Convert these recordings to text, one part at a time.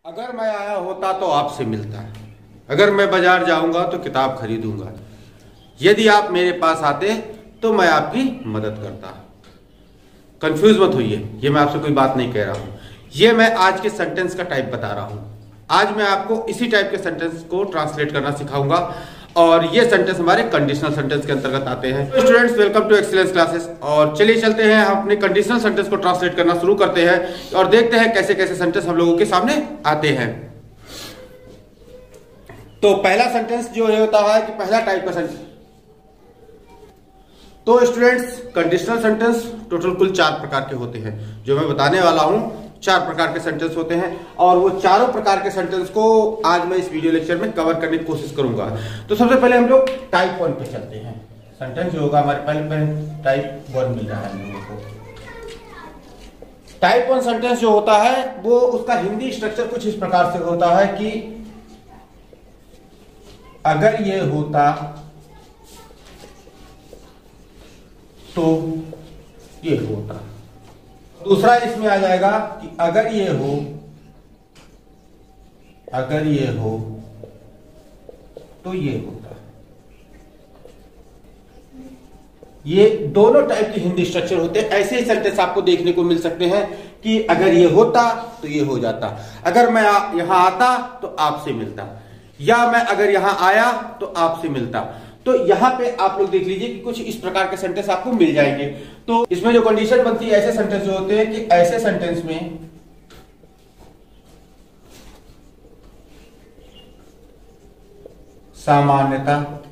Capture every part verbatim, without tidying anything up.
अगर मैं आया होता तो आपसे मिलता, अगर मैं बाजार जाऊंगा तो किताब खरीदूंगा, यदि आप मेरे पास आते तो मैं आपकी मदद करता। कंफ्यूज मत होइए, ये मैं आपसे कोई बात नहीं कह रहा हूं, ये मैं आज के सेंटेंस का टाइप बता रहा हूं। आज मैं आपको इसी टाइप के सेंटेंस को ट्रांसलेट करना सिखाऊंगा और ये सेंटेंस हमारे कंडीशनल सेंटेंस के अंतर्गत आते हैं। तो students, welcome to Excellence classes. और चलिए चलते हैं, हम अपने कंडीशनल सेंटेंस को ट्रांसलेट करना शुरू करते हैं और देखते हैं कैसे कैसे सेंटेंस हम लोगों के सामने आते हैं। तो पहला सेंटेंस जो है होता है कि पहला टाइप का सेंटेंस। तो स्टूडेंट्स, कंडीशनल सेंटेंस टोटल कुल चार प्रकार के होते हैं जो मैं बताने वाला हूं। चार प्रकार के सेंटेंस होते हैं और वो चारों प्रकार के सेंटेंस को आज मैं इस वीडियो लेक्चर में कवर करने की कोशिश करूंगा। तो सबसे पहले हम लोग टाइप वन पे चलते हैं। सेंटेंस जो होगा हमारे पहले टाइप वन मिल रहा है हम लोगों को। टाइप वन सेंटेंस जो होता है वो उसका हिंदी स्ट्रक्चर कुछ इस प्रकार से होता है कि अगर ये होता तो ये होता। दूसरा इसमें आ जाएगा कि अगर ये हो, अगर ये हो तो ये होता। ये दोनों टाइप के हिंदी स्ट्रक्चर होते हैं। ऐसे ही सेंटेंस आपको देखने को मिल सकते हैं कि अगर ये होता तो ये हो जाता, अगर मैं यहां आता तो आपसे मिलता, या मैं अगर यहां आया तो आपसे मिलता। तो यहां पे आप लोग देख लीजिए कि कुछ इस प्रकार के सेंटेंस आपको मिल जाएंगे। तो इसमें जो कंडीशन बनती है, ऐसे सेंटेंस जो होते हैं कि ऐसे सेंटेंस में सामान्यता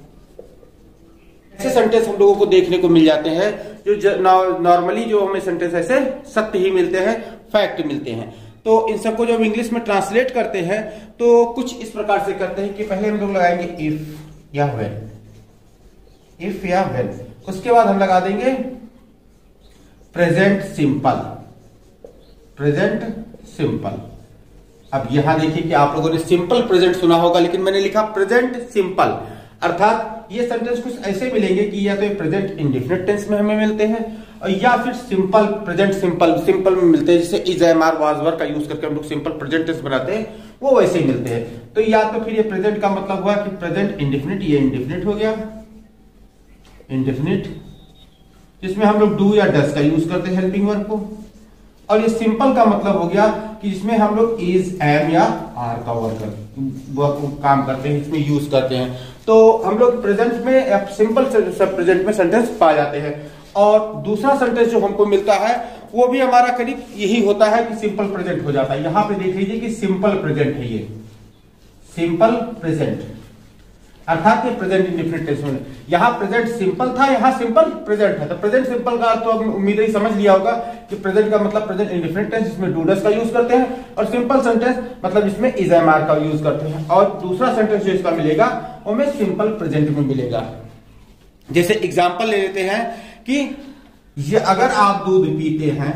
ऐसे सेंटेंस हम लोगों को देखने को मिल जाते हैं जो नॉर्मली जो हमें सेंटेंस ऐसे सत्य ही मिलते हैं, फैक्ट मिलते हैं। तो इन सबको जब इंग्लिश में ट्रांसलेट करते हैं तो कुछ इस प्रकार से करते हैं कि पहले हम लोग लगाएंगे इफ या व्हेन, इफ या व्हेन, उसके बाद हम लगा देंगे प्रेजेंट सिंपल, प्रेजेंट सिंपल। अब यहां देखिए कि आप लोगों ने सिंपल प्रेजेंट सुना होगा, लेकिन मैंने लिखा प्रेजेंट सिंपल। अर्थात ये सेंटेंस कुछ ऐसे मिलेंगे कि या तो प्रेजेंट इंडेफिनिट टेंस में हमें मिलते हैं और या फिर सिंपल प्रेजेंट सिंपल सिंपल में मिलते हैं। जैसे is, am, are, was, were का यूज करके हम लोग सिंपल प्रेजेंट टेंस बनाते हैं, वो वैसे ही मिलते हैं। तो या तो फिर ये प्रेजेंट का मतलब हुआ कि प्रेजेंट इंडेफिनिट, ये इंडेफिनिट हो गया इंडेफिनिट, जिसमें हम लोग डू या डस का यूज करते हैं हेल्पिंग वर्ब को। और ये सिंपल का मतलब हो गया कि इसमें हम लोग इज, एम या आर का वर्क काम करते हैं, इसमें यूज करते हैं। तो हम लोग प्रेजेंट में सिंपल सब प्रेजेंट में सेंटेंस पा जाते हैं। और दूसरा सेंटेंस जो हमको मिलता है वो भी हमारा करीब यही होता है कि सिंपल प्रेजेंट हो जाता है। यहां पे देख लीजिए कि सिंपल प्रेजेंट है, ये सिंपल प्रेजेंट, अर्थात ये प्रेजेंट इंडेफिनिट टेंस में। यहां प्रेजेंट सिंपल था, यहां सिंपल प्रेजेंट है। तो प्रेजेंट सिंपल का तो अब उम्मीद ही समझ लिया होगा कि प्रेजेंट का मतलब प्रेजेंट इंडेफिनिट टेंस, जिसमें डू डस का यूज करते हैं, और सिंपल सेंटेंस मतलब इसमें इज, एम, आर का यूज करते हैं। और दूसरा सेंटेंस जो इसका मिलेगा वो में सिंपल प्रेजेंट में मिलेगा। जैसे एग्जांपल ले लेते हैं कि ये अगर आप दूध पीते हैं,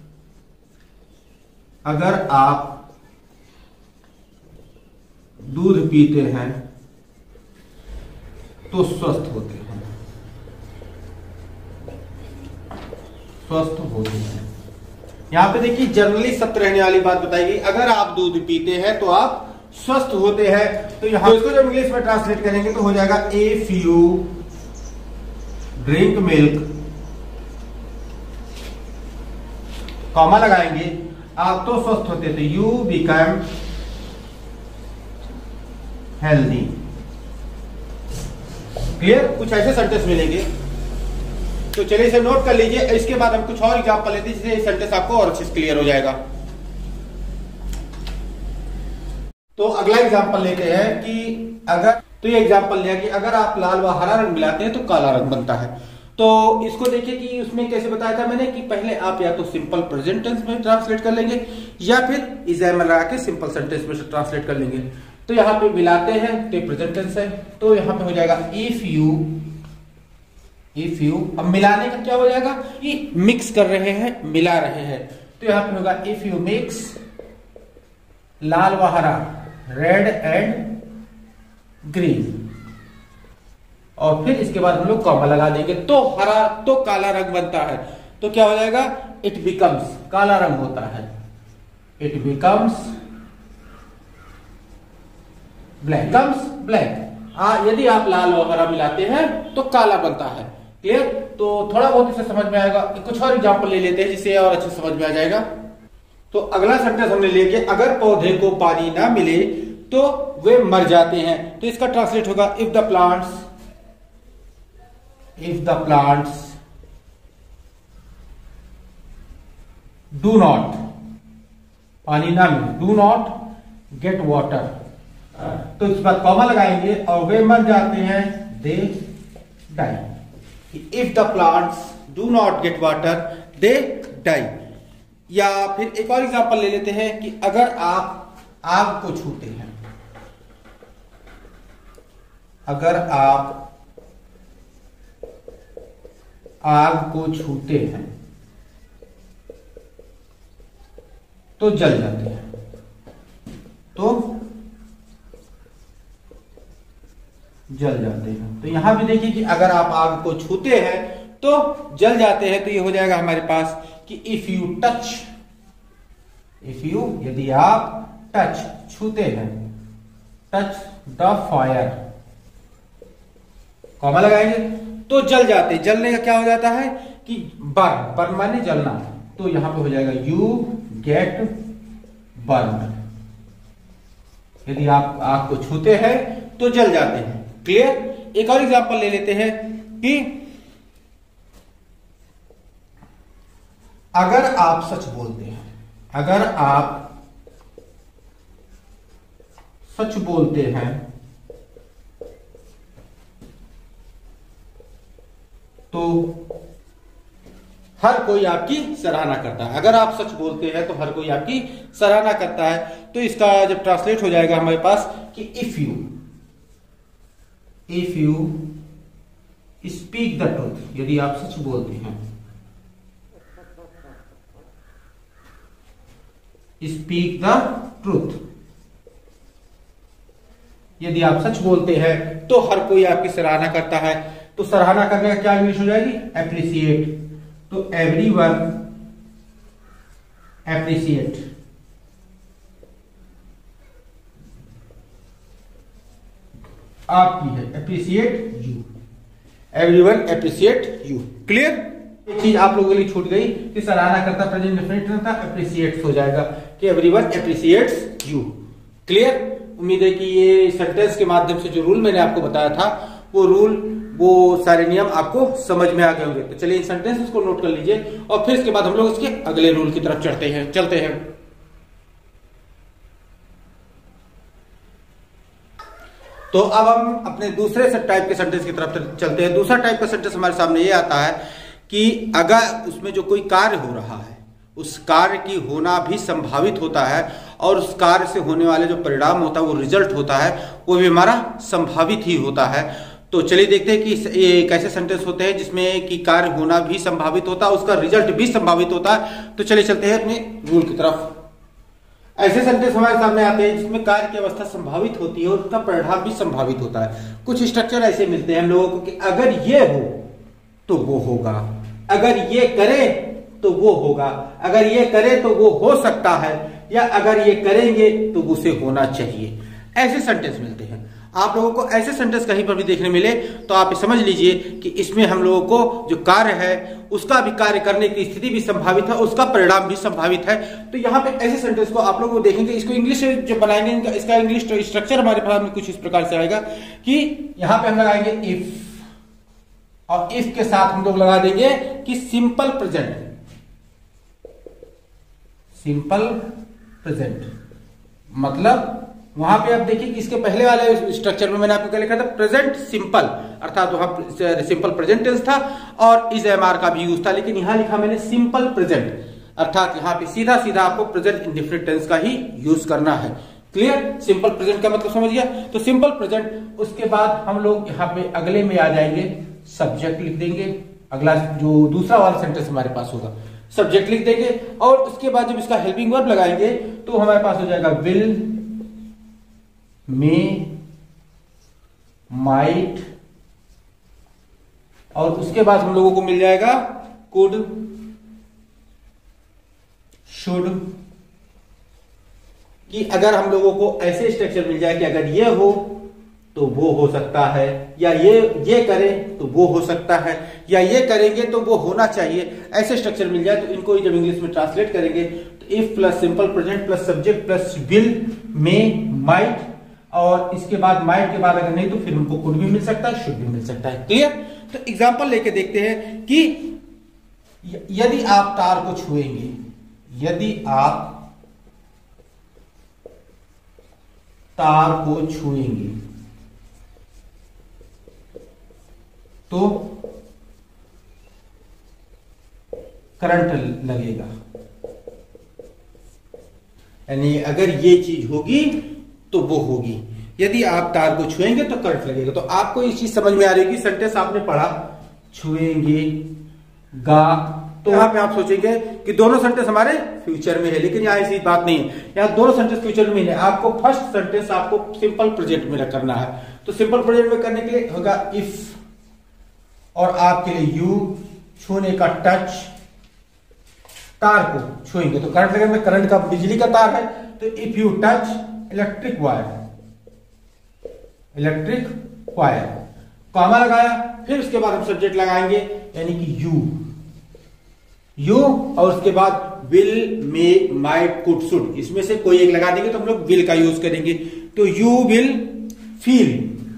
अगर आप दूध पीते हैं तो स्वस्थ होते हैं, स्वस्थ होते हैं। यहां पे देखिए जनरली सत्य रहने वाली बात बताई गई, अगर आप दूध पीते हैं तो आप स्वस्थ होते हैं। तो यहां तो इसको जब इंग्लिश में ट्रांसलेट करेंगे तो हो जाएगा if you drink milk, comma लगाएंगे, आप तो स्वस्थ होते थे, यू बिकम हेल्दी। क्लियर? कुछ ऐसे सेंटेंस मिलेंगे। तो चलिए इसे नोट कर लीजिए। इसके बाद हम कुछ और एग्जांपल लेते हैं जिससे सेंटेंस आपको और अच्छे से क्लियर हो जाएगा। तो अगला एग्जांपल लेते हैं कि अगर, तो ये एग्जांपल लिया कि अगर आप लाल व हरा रंग मिलाते हैं तो काला रंग बनता है। तो इसको देखिए कि उसमें कैसे बताया था मैंने कि पहले आप या तो सिंपल प्रेजेंट टेंस में ट्रांसलेट कर लेंगे या फिर इज, एम लगा के सिंपल सेंटेंस में ट्रांसलेट कर लेंगे। तो यहां पे मिलाते हैं तो प्रेजेंट टेंस है, तो यहां पे हो जाएगा इफ यू, इफ यू। अब मिलाने का क्या हो जाएगा, ये मिक्स कर रहे हैं, मिला रहे हैं। तो यहां पे होगा इफ यू मिक्स लाल व हरा, रेड एंड ग्रीन, और फिर इसके बाद हम लोग कॉमा लगा देंगे तो हरा तो काला रंग बनता है। तो क्या हो जाएगा, इट बिकम्स, काला रंग होता है, it becomes black comes black. यदि आप लाल वगैरह मिलाते हैं तो काला बनता है। क्लियर? तो थोड़ा बहुत इसे समझ में आएगा। कुछ और एग्जांपल ले लेते हैं जिससे और अच्छे समझ में आ जाएगा। तो अगला सेंटेंस हमने लेके, अगर पौधे को पानी ना मिले तो वे मर जाते हैं। तो इसका ट्रांसलेट होगा if the plants if the plants do not, पानी ना मिले, डू नॉट गेट वाटर, तो इस बात कॉमा लगाएंगे और वे मर जाते हैं, they die. If the plants do not get water they die. या फिर एक और एग्जांपल ले लेते हैं कि अगर आप आग को छूते हैं, अगर आप आग को छूते हैं तो जल जाते हैं। तो जल जाते हैं। तो यहां भी देखिए कि अगर आप आग को छूते हैं तो जल जाते हैं। तो ये हो जाएगा हमारे पास कि if you touch, if you यदि आप टच छूते हैं, टच द फायर, कॉमा लगाएंगे तो जल जाते। जलने का क्या हो जाता है कि बर्न, बर्न माने जलना। तो यहां पे हो जाएगा यू गेट बर्न। यदि आप आग को छूते हैं तो जल जाते हैं। क्लियर? एक और एग्जांपल ले लेते हैं कि अगर आप सच बोलते हैं, अगर आप सच बोलते हैं तो हर कोई आपकी सराहना करता है। अगर आप सच बोलते हैं तो हर कोई आपकी सराहना करता है। तो इसका जब ट्रांसलेट हो जाएगा हमारे पास कि if you if you speak the truth, यदि आप सच बोलते हैं, स्पीक द ट्रूथ, यदि आप सच बोलते हैं तो हर कोई आपकी सराहना करता है। तो सराहना करने का क्या इंग्लिश हो जाएगी? एप्रिसिएट। तो एवरीवन एप्रिसिएट। आपकी है, appreciate you, everyone appreciate you. Clear? एक चीज आप लोगों के लिए छूट गई कि सराहना करता प्रेजेंट डेफिनेट था, एप्रिसिएट्स हो जाएगा कि एवरीवन एप्रिसिएट्स यू। क्लियर? उम्मीद है कि ये सेंटेंस के माध्यम से जो रूल मैंने आपको बताया था वो रूल, वो सारे नियम आपको समझ में आ गए होंगे। तो चलिए इन सेंटेंसेस को नोट कर लीजिए और फिर इसके बाद हम लोग इसके अगले रूल की तरफ चढ़ते हैं चलते हैं। तो अब हम अपने दूसरे टाइप के सेंटेंस की तरफ चलते हैं। दूसरा टाइप का सेंटेंस हमारे सामने ये आता है कि अगर उसमें जो कोई कार्य हो रहा है, उस कार्य की होना भी संभावित होता है और उस कार्य से होने वाले जो परिणाम होता है, वो रिजल्ट होता है, वो भी हमारा संभावित ही होता है। तो चलिए देखते हैं कि ये कैसे सेंटेंस होते हैं जिसमें कि कार्य होना भी संभावित होता है, उसका रिजल्ट भी संभावित होता है। तो चलिए चलते हैं अपने रूल की तरफ। ऐसे सेंटेंस हमारे सामने आते हैं जिसमें कार्य की अवस्था संभावित होती है और उसका परिणाम भी संभावित होता है। कुछ स्ट्रक्चर ऐसे मिलते हैं हम लोगों को कि अगर ये हो तो वो होगा, अगर ये करे तो वो होगा, अगर ये करे तो वो हो सकता है, या अगर ये करेंगे तो उसे होना चाहिए। ऐसे सेंटेंस मिलते हैं। आप लोगों को ऐसे सेंटेंस कहीं पर भी देखने मिले तो आप समझ लीजिए कि इसमें हम लोगों को जो कार्य है उसका भी कार्य करने की स्थिति भी संभावित है, उसका परिणाम भी संभावित है। तो यहाँ पे ऐसे सेंटेंस को आप लोग देखेंगे, इसको इंग्लिश जो बनाएंगे, इसका इंग्लिश स्ट्रक्चर हमारे पास कुछ इस प्रकार से आएगा कि यहाँ पे हम लगाएंगे इफ, और इफ के साथ हम लोग लगा देंगे कि सिंपल प्रेजेंट, सिंपल प्रेजेंट। मतलब वहां पे आप देखिए कि इसके पहले वाले स्ट्रक्चर में मैंने आपको क्या लिखा था, प्रेजेंट सिंपल, अर्थात वहां सिंपल प्रेजेंट टेंस था और इज एम आर का भी यूज था, लेकिन यहां लिखा मैंने सिंपल प्रेजेंट, अर्थात यहां पे सीधा सीधा आपको प्रेजेंट इंडेफिनिट टेंस का ही यूज करना है। क्लियर? सिंपल प्रेजेंट का मतलब समझ गया। तो सिंपल प्रेजेंट, उसके बाद हम लोग यहाँ पे अगले में आ जाएंगे, सब्जेक्ट लिख देंगे। अगला जो दूसरा वाला सेंटेंस हमारे पास होगा, सब्जेक्ट लिख देंगे और उसके बाद जब इसका हेल्पिंग वर्ब लगाएंगे तो हमारे पास हो जाएगा विल, मे, माइट, और उसके बाद हम लोगों को मिल जाएगा कुड, शुड, कि अगर हम लोगों को ऐसे स्ट्रक्चर मिल जाए कि अगर ये हो तो वो हो सकता है, या ये ये करें तो वो हो सकता है, या ये करेंगे तो वो होना चाहिए, ऐसे स्ट्रक्चर मिल जाए तो इनको जब इंग्लिश में ट्रांसलेट करेंगे तो if plus simple present plus subject plus will, may, might, और इसके बाद माइट के बाद अगर नहीं तो फिर हमको कुड भी मिल सकता है, शुड भी मिल सकता है। क्लियर? तो एग्जांपल लेके देखते हैं कि यदि आप तार को छुएंगे, यदि आप तार को छुएंगे तो करंट लगेगा, यानी अगर ये चीज होगी तो वो होगी, यदि आप तार को छुएंगे तो करंट लगेगा। तो आपको ये चीज समझ में आ रही है कि सेंटेंस आपने पढ़ा छुएंगे गा, तो यहां पे आप सोचेंगे कि दोनों सेंटेंस हमारे फ्यूचर में है, लेकिन यहां ऐसी बात नहीं है, यहां दोनों सेंटेंस फ्यूचर में है। आपको फर्स्ट सेंटेंस आपको सिंपल प्रेजेंट में करना है, तो सिंपल प्रेजेंट में करने के लिए होगा इफ, और आपके लिए यू, छूने का टच, तार को छुएंगे तो करंट लगेगा, करंट का बिजली का तार है तो if you touch electric wire, electric wire, comma लगाया, फिर उसके बाद हम सब्जेक्ट लगाएंगे यानी कि यू, यू, और उसके बाद will, may, might, could, should, इसमें से कोई एक लगा देंगे तो हम लोग विल का यूज करेंगे। तो you will feel,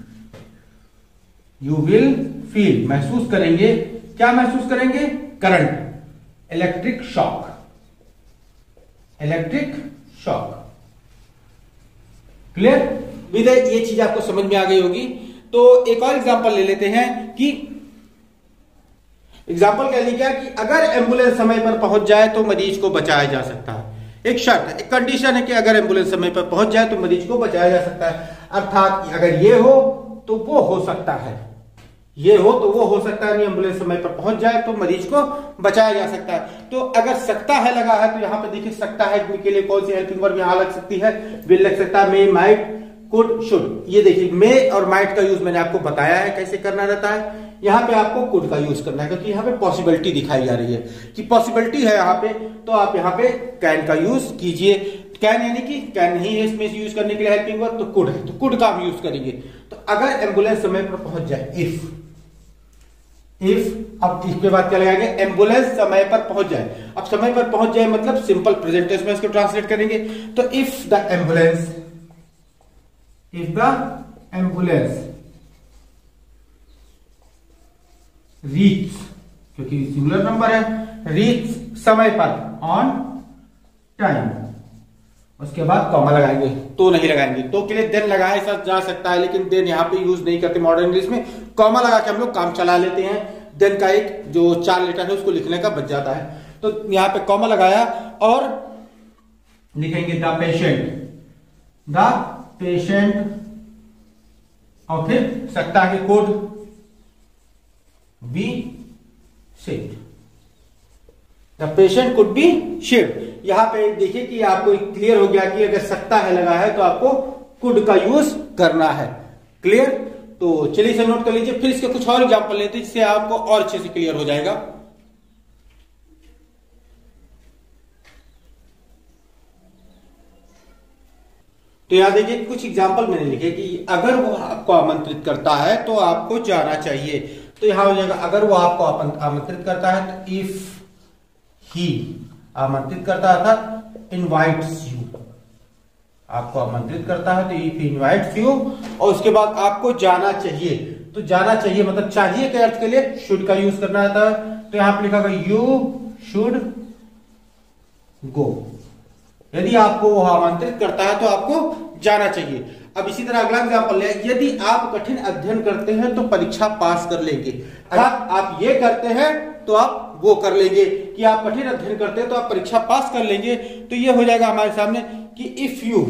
you will feel, महसूस करेंगे, क्या महसूस करेंगे? Current, electric shock, electric shock. Clear? विद ये चीज आपको समझ में आ गई होगी। तो एक और एग्जांपल ले लेते हैं कि एग्जांपल कह लीजिए कि अगर एम्बुलेंस समय पर पहुंच जाए तो मरीज को बचाया जा सकता है। एक शर्त, एक कंडीशन है कि अगर एम्बुलेंस समय पर पहुंच जाए तो मरीज को बचाया जा सकता है, अर्थात अगर ये हो तो वो हो सकता है, ये हो तो वो हो सकता है, एम्बुलेंस समय पर पहुंच जाए तो मरीज को बचाया जा सकता है। तो अगर सकता है लगा है तो यहां पे देखिए सकता है के लिए कौन सी हेल्पिंग वर्ब यहां लग सकती है? विल लग सकता है, मे, माइट, कुड, शुड। ये देखिए मे और माइट का यूज मैंने आपको बताया है कैसे करना रहता है। यहां पे आपको कुड का यूज करना है क्योंकि यहां पे पॉसिबिलिटी दिखाई जा रही है कि पॉसिबिलिटी है यहां पे, तो आप यहां पे कैन का यूज कीजिए। कैन यानी कि कैन नहीं है इसमें यूज करने के लिए हेल्पिंग वर्ब, तो कुड है तो कुड का हम यूज करेंगे। तो अगर एम्बुलेंस समय पर पहुंच जाए, इफ, इफ, अब इसके बाद क्या लगाएंगे? एम्बुलेंस समय पर पहुंच जाए। अब समय पर पहुंच जाए मतलब सिंपल प्रेजेंट टेंस में इसको ट्रांसलेट करेंगे। तो if the ambulance, if the ambulance reach, क्योंकि सिंगुलर नंबर है, रीच समय पर, ऑन टाइम, उसके बाद कॉमा लगाएंगे, तो नहीं लगाएंगे, तो के लिए देन लगाए जा सकता है, लेकिन देन यहां पे यूज नहीं करते मॉडर्न इंग्लिश में। कॉमा लगा के हम लोग काम चला लेते हैं, देन का एक जो चार लेटर है उसको लिखने का बच जाता है। तो यहां पे कॉमा लगाया और लिखेंगे द पेशेंट, द पेशेंट, और फिर सकता है could be sick, the patient could be shift. यहां पे देखिए कि आपको क्लियर हो गया कि अगर सकता है लगा है तो आपको कुड का यूज करना है। क्लियर? तो चलिए इसे नोट कर लीजिए, फिर इसके कुछ और एग्जांपल लेते हैं जिससे आपको और अच्छे से क्लियर हो जाएगा। तो यहां देखिए कुछ एग्जांपल मैंने लिखे कि अगर वो आपको आमंत्रित करता है तो आपको जाना चाहिए। तो यहां हो जाएगा अगर वो आपको आमंत्रित करता है तो इफ ही, आमंत्रित करता था इनवाइट्स यू, आपको आमंत्रित करता है तो इफ इनवाइट्स यू, और उसके बाद आपको जाना चाहिए। तो जाना चाहिए मतलब चाहिए के अर्थ के लिए शुड का यूज करना आता है। तो यहां पर लिखा हुआ यू शुड गो, यदि आपको वो आमंत्रित करता है तो आपको जाना चाहिए। अब इसी तरह अगला एग्जांपल है, यदि आप कठिन अध्ययन करते हैं तो परीक्षा पास कर लेंगे। अगर आप ये करते हैं तो आप वो कर लेंगे, कि आप कठिन अध्ययन करते हैं तो आप परीक्षा पास कर लेंगे। तो ये हो जाएगा हमारे सामने कि if you,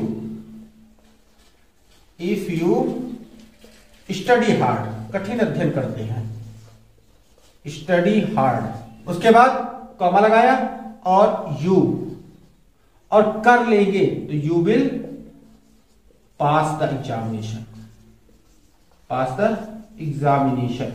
if you study hard, कठिन अध्ययन करते हैं, स्टडी हार्ड, उसके बाद कॉमा लगाया और यू, और कर लेंगे तो you will pass the examination, pass the examination.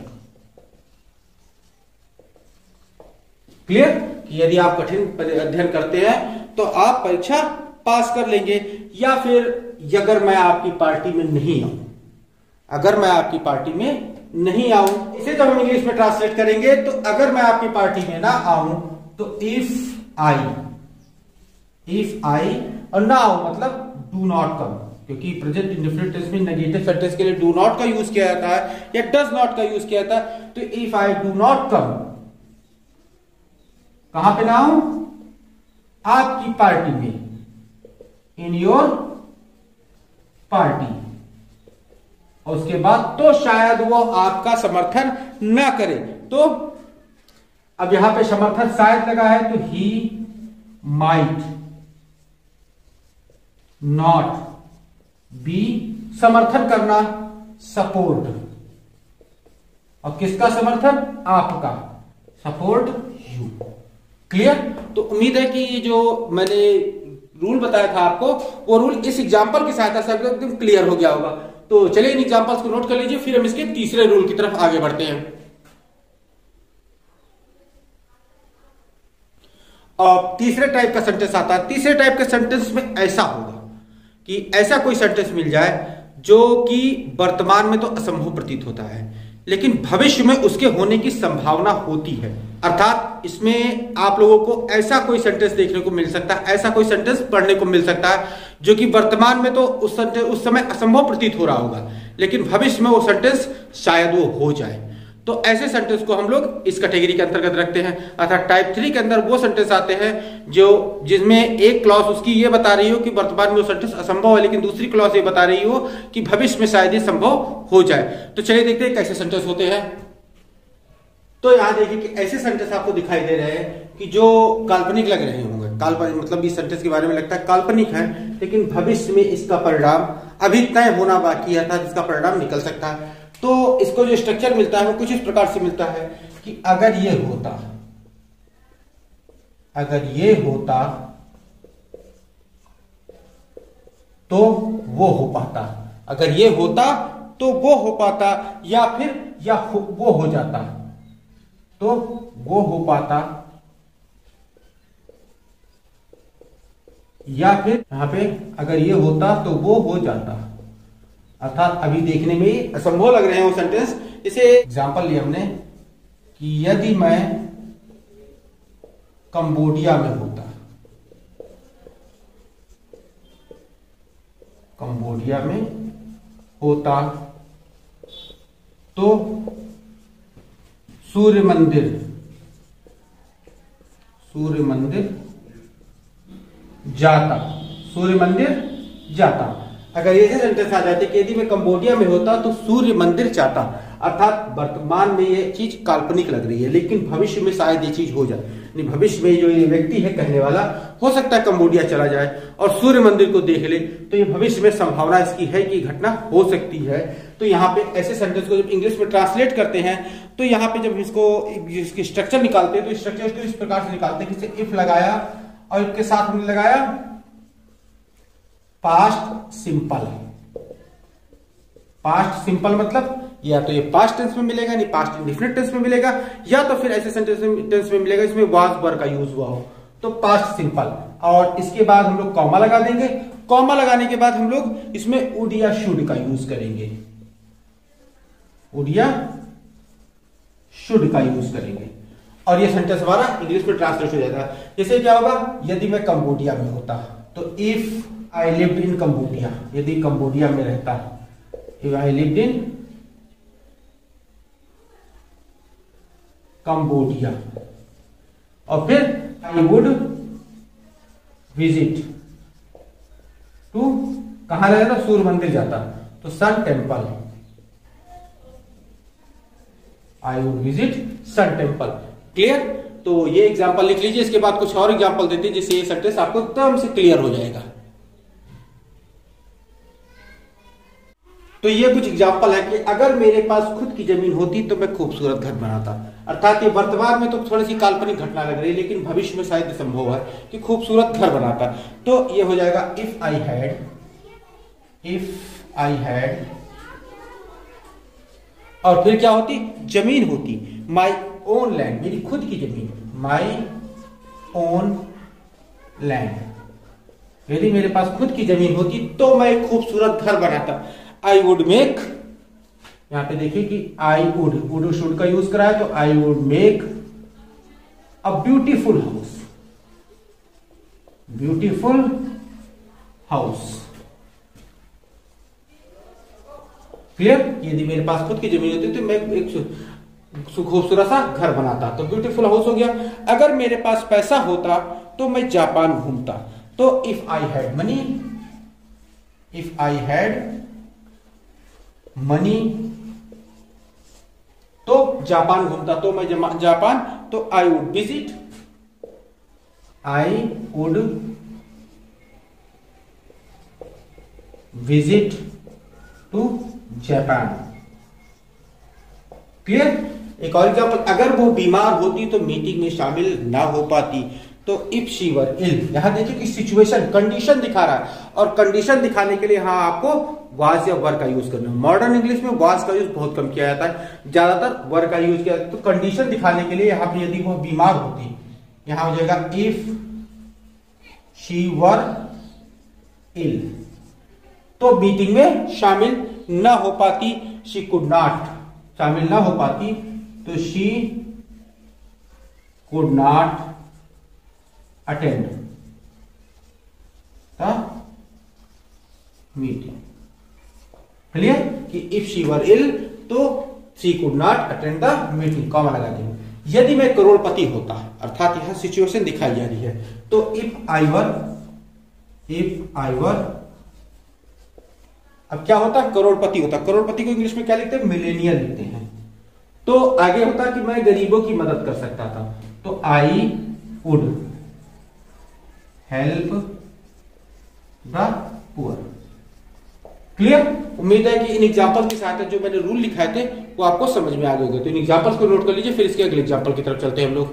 Clear? कि यदि आप कठिन अध्ययन करते हैं तो आप परीक्षा पास कर लेंगे, या फिर अगर मैं आपकी पार्टी में नहीं आऊं, अगर मैं आपकी पार्टी में नहीं आऊं, इसे जब हम इंग्लिश में ट्रांसलेट करेंगे तो अगर मैं आपकी पार्टी में ना आऊं तो इफ आई, इफ आई और ना आऊं मतलब डू नॉट कम, क्योंकि प्रेजेंट इंडेफिनिट टेंस में नेगेटिव सेंटेंस के लिए डू नॉट का यूज किया जाता है या डज नॉट का यूज किया जाता है। तो if I do not come, कहां पे ना आऊं? आपकी पार्टी में, इन योर पार्टी, और उसके बाद तो शायद वो आपका समर्थन ना करे। तो अब यहां पे समर्थन शायद लगा है तो ही माइट नॉट बी, समर्थन करना सपोर्ट, और किसका समर्थन? आपका, सपोर्ट यू। क्लियर? तो उम्मीद है कि ये जो मैंने रूल बताया था आपको, वो रूल इस एग्जांपल की सहायता से आपको एकदम क्लियर हो गया होगा। तो चलिए इन एग्जांपल्स को नोट कर लीजिए, फिर हम इसके तीसरे रूल की तरफ आगे बढ़ते हैं। और तीसरे टाइप का सेंटेंस आता है। तीसरे टाइप के सेंटेंस में ऐसा होगा कि ऐसा कोई सेंटेंस मिल जाए जो कि वर्तमान में तो असंभव प्रतीत होता है, लेकिन भविष्य में उसके होने की संभावना होती है। अर्थात इसमें आप लोगों को ऐसा कोई सेंटेंस देखने को मिल सकता है, ऐसा कोई सेंटेंस पढ़ने को मिल सकता है जो कि वर्तमान में तो उस सेंटेंस उस समय असंभव प्रतीत हो रहा होगा, लेकिन भविष्य में वो सेंटेंस शायद वो हो जाए। तो ऐसे सेंटेंस को हम लोग इस कैटेगरी के अंतर्गत रखते हैं। अर्थात टाइप थ्री के अंदर वो सेंटेंस आते हैं जो जिसमें एक क्लॉज उसकी ये बता रही हो कि वर्तमान में वो सेंटेंस असंभव है, लेकिन दूसरी क्लॉज ये बता रही हो कि भविष्य में शायद ये संभव हो जाए। तो चलिए देखते हैं कैसे सेंटेंस होते हैं। तो यहां देखिए कि ऐसे सेंटेंस आपको दिखाई दे रहे हैं कि जो काल्पनिक लग रहे होंगे। काल्पनिक मतलब इस सेंटेंस के बारे में लगता है काल्पनिक है, लेकिन भविष्य में इसका परिणाम अभी तय होना बाकी है, अर्थात इसका परिणाम निकल सकता है। तो इसको जो स्ट्रक्चर मिलता है वो कुछ इस प्रकार से मिलता है कि अगर ये होता, अगर ये होता तो वो हो पाता, अगर ये होता तो वो हो पाता, या फिर या हो, वो हो जाता तो वो हो पाता, या फिर यहां पे अगर ये होता तो वो हो जाता। अर्थात अभी देखने में असंभव लग रहे हैं वो सेंटेंस। इसे एग्जांपल लिया हमने कि यदि मैं कंबोडिया में होता, कंबोडिया में होता तो सूर्य मंदिर, सूर्य मंदिर जाता, सूर्य मंदिर जाता। अगर ये सेंटेंस आ जाते कि यदि मैं कंबोडिया में होता तो सूर्य मंदिर जाता, अर्थात वर्तमान में ये चीज काल्पनिक लग रही है, लेकिन भविष्य में शायद ये चीज हो जाए। भविष्य में जो ये व्यक्ति है कहने वाला, हो सकता है कंबोडिया चला जाए और सूर्य मंदिर को देख ले, तो ये भविष्य में संभावना इसकी है कि घटना हो सकती है। तो यहाँ पे ऐसे सेंटेंस को जब इंग्लिश में ट्रांसलेट करते हैं तो यहाँ पे जब इसको इसकी स्ट्रक्चर निकालते हैं तो स्ट्रक्चर को इस प्रकार से निकालते हैं कि इफ लगाया और इसके साथ हमने लगाया पास्ट सिंपल। पास्ट सिंपल मतलब या तो ये पास्ट टेंस में मिलेगा, नहीं पास्ट इंडेफिनिट टेंस में मिलेगा, या तो फिर ऐसे सेंटेंस टेंस में मिलेगा इसमें वाज वर का यूज हुआ हो, तो पास्ट सिंपल। और इसके बाद हम लोग कॉमा लगा देंगे। कॉमा लगाने के बाद हम लोग इसमें वुड या शुड का यूज करेंगे, वुड या शुड का यूज करेंगे, और ये सेंटेंस हमारा इंग्लिश में ट्रांसलेट हो जाएगा। जैसे क्या होगा, यदि मैं कंबोडिया में होता तो if I lived in Cambodia, यदि कंबोडिया में रहता, if I lived in Cambodia, और फिर आई वुड विजिट टू, कहां रहता, सूर्य मंदिर जाता तो sun temple, I would visit sun temple. Clear? तो ये एग्जांपल लिख लीजिए, इसके बाद कुछ और एग्जांपल देते हैं जिससे ये सेंटेंस आपको एकदम से क्लियर हो जाएगा। तो ये कुछ एग्जांपल है कि अगर मेरे पास खुद की जमीन होती तो मैं खूबसूरत घर बनाता। अर्थात ये वर्तमान में तो थोड़ी सी काल्पनिक घटना लग रही है, लेकिन भविष्य में शायद संभव है कि खूबसूरत घर बनाता। तो ये हो जाएगा if I had, if I had, और फिर क्या होती, जमीन होती, माई ओन लैंड, मेरी खुद की जमीन, माई ओन लैंड। यदि मेरे पास खुद की जमीन होती तो मैं एक खूबसूरत घर बनाता। आई वुड मेक, यहां पे देखिए कि आई वुड, वुड शुड का यूज करा है, तो I would make a beautiful house, beautiful house. Clear? यदि मेरे पास खुद की जमीन होती तो मैं एक खूबसूरत सा घर बनाता, तो ब्यूटीफुल हाउस हो गया। अगर मेरे पास पैसा होता तो मैं जापान घूमता, तो if I had money, if I had money तो जापान घूमता, तो मैं जापान, तो I would visit, I would visit to Japan. Clear? एक और एग्जांपल, अगर वो बीमार होती तो मीटिंग में शामिल ना हो पाती, तो इफ शी वर इल। यहां देखिए कि सिचुएशन, कंडीशन दिखा रहा है, और कंडीशन दिखाने के लिए यहां आपको वाज या वर का यूज करना है। मॉडर्न इंग्लिश में वाज का यूज बहुत कम किया जाता है, ज्यादातर वर का यूज किया जाता है। तो कंडीशन दिखाने के लिए यहां पर यदि वो बीमार होती, यहां हो जाएगा इफ शी वर इल, तो मीटिंग में शामिल ना हो पाती, शी कुड नॉट, शामिल ना हो पाती, तो she could not attend the meeting. Clear? कि इफ शी वर इल तो she could not attend the meeting, comma लगा देंगे। यदि मैं करोड़पति होता, अर्थात यहां सिचुएशन दिखाई जा रही है, तो if I were, if I वर, अब क्या होता है? करोड़पति होता। करोड़पति को इंग्लिश में क्या लिखते हैं? मिलेनियर लिखते हैं। तो आगे होता कि मैं गरीबों की मदद कर सकता था, तो I would help the poor. Clear? उम्मीद है कि इन एग्जांपल की सहायता जो मैंने रूल लिखाए थे वो आपको समझ में आ गए होंगे। तो इन एग्जांपल्स को नोट कर लीजिए, फिर इसके अगले एग्जांपल की तरफ चलते हैं हम लोग।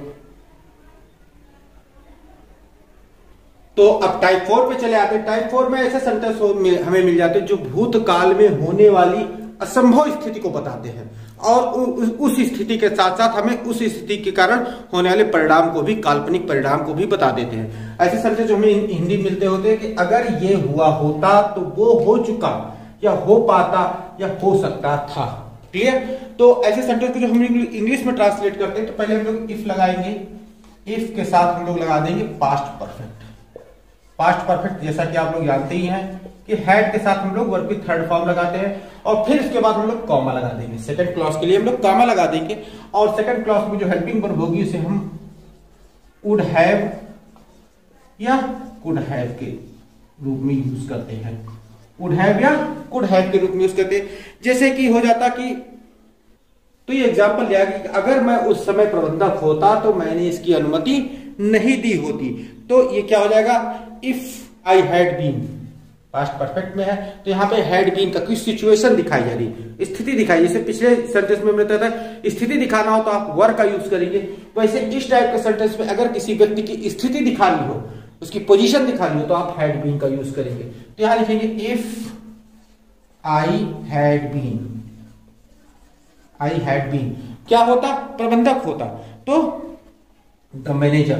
तो अब टाइप फोर पे चले आते हैं। टाइप फोर में ऐसे सेंटेंस हमें मिल जाते हैं जो भूतकाल में होने वाली असंभव स्थिति को बताते हैं, और उस स्थिति के साथ साथ हमें उस स्थिति के कारण होने वाले परिणाम को भी, काल्पनिक परिणाम को भी बता देते हैं। ऐसे सेंटेंस जो हमें हिंदी में मिलते होते हैं कि अगर ये हुआ होता तो वो हो चुका, या हो पाता, या हो सकता था। क्लियर? तो ऐसे सेंटेंस को जो हम इंग्लिश में ट्रांसलेट करते हैं, तो पहले हम लोग इफ लगाएंगे, इफ के साथ हम लोग लगा देंगे पास्ट परफेक्ट। पास्ट परफेक्ट जैसा कि आप लोग जानते ही हैं कि हैड के साथ हम लोग वर्ब की थर्ड फॉर्म लगाते हैं, और फिर इसके बाद हम लोग कॉमा लगा देंगे। सेकंड क्लॉज के लिए हम लोग कॉमा लगा देंगे, और सेकंड क्लॉज में जो हेल्पिंग वर्ब होगी उसे हम वुड हैव या कुड हैव के रूप में यूज करते हैं। वुड हैव या कुड हैव के रूप में यूज करते हैं। जैसे कि हो जाता कि, तो ये एग्जाम्पल लिया कि अगर मैं उस समय प्रबंधक होता तो मैंने इसकी अनुमति नहीं दी होती, तो ये क्या हो जाएगा? If I had been, past perfect में है, तो यहाँ पे हैड बीन का कोई सिचुएशन दिखाई जा रही, स्थिति दिखाई। जैसे पिछले सेंटेंस में हमने बताया था स्थिति दिखाना हो तो आप वर का यूज करेंगे, वैसे इस टाइप के सेंटेंस में अगर किसी व्यक्ति की स्थिति दिखानी हो, उसकी पोजीशन दिखानी हो, तो आप हैड बीन का यूज करेंगे। तो यहां लिखेंगे if I had been, I had been क्या होता? प्रबंधक होता, तो द मैनेजर,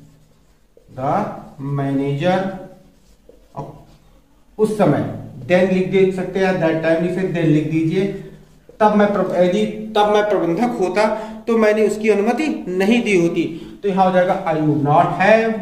द मैनेजर उस समय, देन लिख दे सकते हैं, दैट टाइम लिख सकते, देन लिख दीजिए। तब मैं यदि तब मैं प्रबंधक होता तो मैंने उसकी अनुमति नहीं दी होती, तो यहां हो जाएगा I would not have,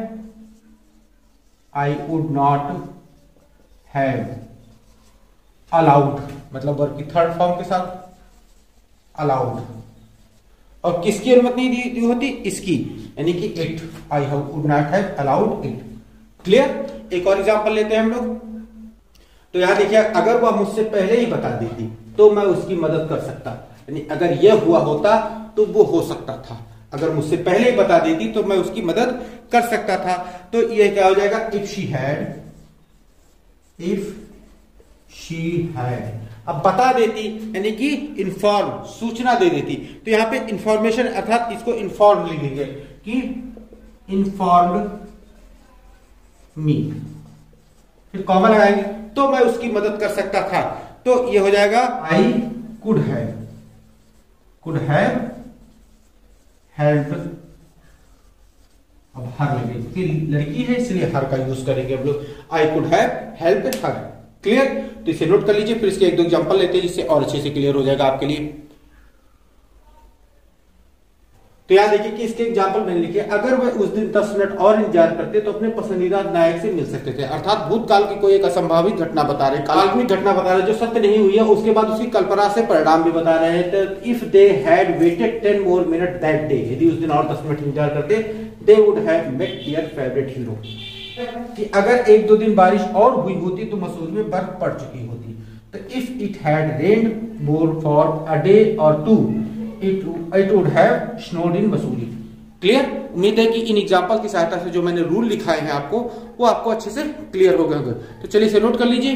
I would not have allowed, मतलब वर्ब की थर्ड फॉर्म के साथ अलाउड। और किसकी अनुमति नहीं दी, दी होती? इसकी, यानी कि it, I would not have allowed it. Clear? एक और एग्जांपल लेते हैं हम लोग। तो यहां देखिए, अगर वह मुझसे पहले ही बता देती तो मैं उसकी मदद कर सकता, यानी अगर यह हुआ होता तो वो हो सकता था। अगर मुझसे पहले ही बता देती तो मैं उसकी मदद कर सकता था। तो ये क्या हो जाएगा? If she had, if she had. अब बता देती यानी कि इन्फॉर्म, सूचना दे देती, तो यहां पे इंफॉर्मेशन अर्थात इसको इन्फॉर्म लिखेंगे कि इन्फॉर्म्ड मी, फिर कॉमा लगाएंगे, तो मैं उसकी मदद कर सकता था। तो ये हो जाएगा I could have, could have helped अब हर लगे क्योंकि लड़की है इसलिए हर का यूज करेंगे हम लोग। I could have help her. Clear? तो इसे नोट कर लीजिए, फिर इसके एक दो एग्जांपल लेते हैं जिससे और अच्छे से क्लियर हो जाएगा आपके लिए। तो याद देखिए कि इसके एग्जाम्पल मैंने लिखे, अगर वह उस दिन दस मिनट और इंतजार करते तो अपने पसंदीदा नायक से मिल सकते थे। अर्थात भूतकाल की कोई एक असंभावित घटना बता रहे, काल्पनिक घटना बता रहे जो सत्य नहीं हुई है, उसके बाद उसकी कल्पना से परिणाम भी बता रहे हैं। तो if they had waited ten more minute that day, यदि उस दिन और दस मिनट इंतजार करते, they would have met their favourite hero. कि अगर एक दो दिन बारिश और हुई होती तो मसूरी में बर्फ पड़ चुकी होती। तो if it had rained more for a day और two, It, it would have snowed in Mussoorie. Clear? उम्मीद है कि इन एग्जांपल की सहायता से जो मैंने रूल लिखाए हैं आपको वो आपको अच्छे से क्लियर हो गए होंगे। तो चलिए इसे नोट कर लीजिए।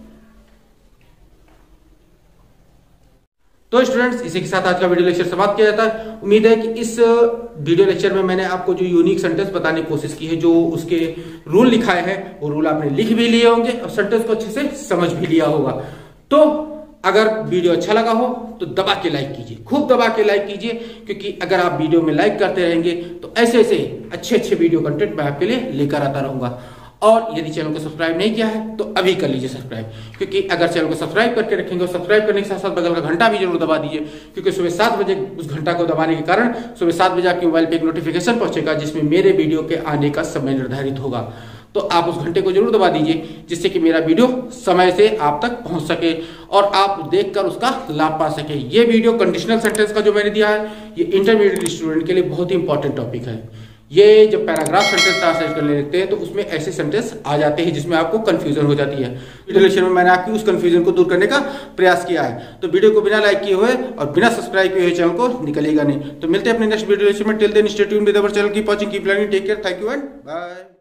तो स्टूडेंट्स, इसी के साथ आज का वीडियो लेक्चर समाप्त किया जाता है। उम्मीद है कि इस वीडियो लेक्चर में मैंने आपको जो यूनिक सेंटेंस बताने की कोशिश की है, जो उसके रूल लिखाए हैं, वो रूल आपने लिख भी लिए होंगे और सेंटेंस को अच्छे से समझ भी लिया होगा। तो अगर वीडियो अच्छा लगा हो तो दबा के लाइक कीजिए, खूब दबा के लाइक कीजिए, क्योंकि अगर आप वीडियो में लाइक करते रहेंगे तो ऐसे ऐसे अच्छे अच्छे वीडियो कंटेंट मैं आपके लिए लेकर आता रहूंगा। और यदि चैनल को सब्सक्राइब नहीं किया है तो अभी कर लीजिए सब्सक्राइब, क्योंकि अगर चैनल को सब्सक्राइब करके रखेंगे और सब्सक्राइब करने के साथ साथ बगल का घंटा भी जरूर दबा दीजिए, क्योंकि सुबह सात बजे उस घंटा को दबाने के कारण सुबह सात बजे आपके मोबाइल पे एक नोटिफिकेशन पहुंचेगा जिसमें मेरे वीडियो के आने का समय निर्धारित होगा। तो आप उस घंटे को जरूर दबा दीजिए जिससे कि मेरा वीडियो समय से आप तक पहुंच सके और आप देखकर उसका लाभ पा सके। ये वीडियो कंडीशनल सेंटेंस का जो मैंने दिया है, ये इंटरमीडिएट स्टूडेंट के लिए बहुत ही इंपॉर्टेंट टॉपिक है। ये जब पैराग्राफ सेंटेंस ट्रांसलेट करने लगते हैं तो उसमें ऐसे सेंटेंस आ जाते हैं जिसमें आपको कंफ्यूजन हो जाती है। वीडियो लेक्चर में मैंने आपकी उस कंफ्यूजन को दूर करने का प्रयास किया है। तो वीडियो को बिना लाइक किए हुए और बिना सब्सक्राइब किए हुए चैनल को निकलेगा नहीं। तो मिलते हैं अपने नेक्स्ट वीडियो लेक्चर में। Till then stay tuned with our channel, keep watching, keep learning, take care, thank you and bye.